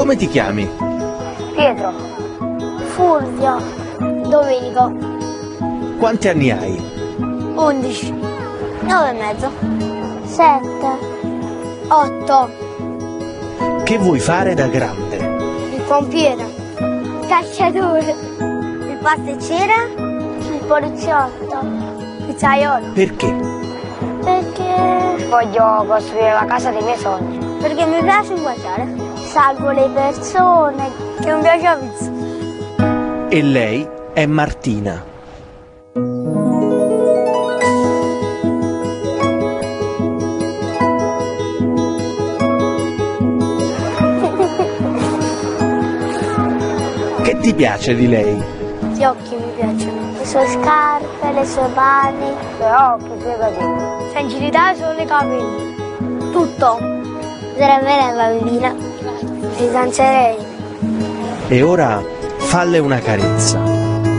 Come ti chiami? Pietro. Fulvio. Domenico. Quanti anni hai? 11. 9 e mezzo. 7. 8. Che vuoi fare da grande? Il pompiere. Il calciatore. Il pasticcere. Il poliziotto. Il pizzaiolo. Perché? Perché voglio costruire la casa dei miei sogni. Perché mi piace inguagliare. Salvo le persone. Che non piace la pizza. E lei è Martina. Che ti piace di lei? Gli occhi mi piacciono. Le sue scarpe, le sue mani. I suoi occhi, i suoi capelli. Sensibilità sono le capelli. Tutto. Sarebbe la bambina. Ti danzerei. E ora falle una carezza.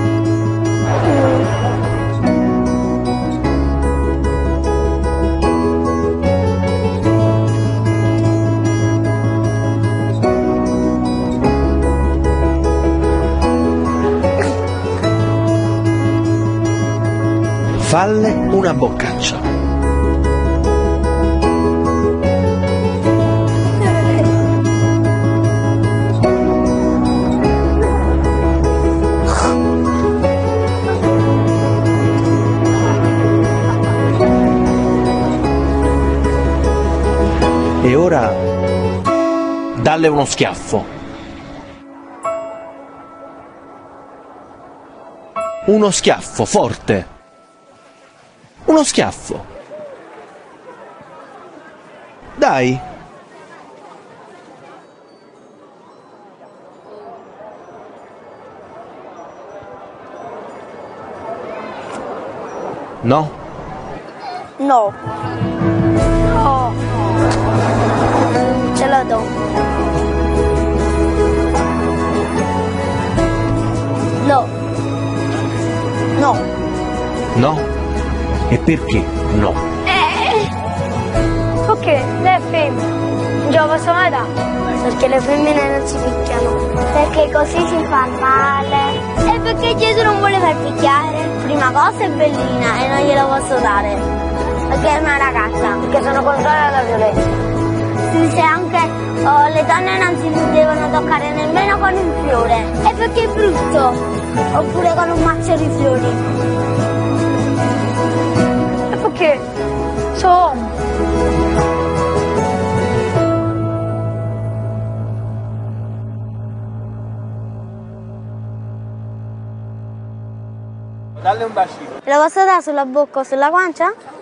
Falle una boccaccia. E ora dalle uno schiaffo. Uno schiaffo forte. Uno schiaffo. Dai. No? No. No. Ce la do. No. No. No? E perché no? Perché lei è femmina. Non ce la posso mai dare. Perché le femmine non si picchiano. Perché così si fa male. E perché Gesù non vuole far picchiare. Prima cosa è bellina e non glielo posso dare. Perché è una ragazza. Perché sono contraria alla violenza. Se anche le donne non si devono toccare nemmeno con un fiore. E perché è brutto. Oppure con un mazzo di fiori. Perché sono Dalle un bacino. la posso dare sulla bocca o sulla guancia?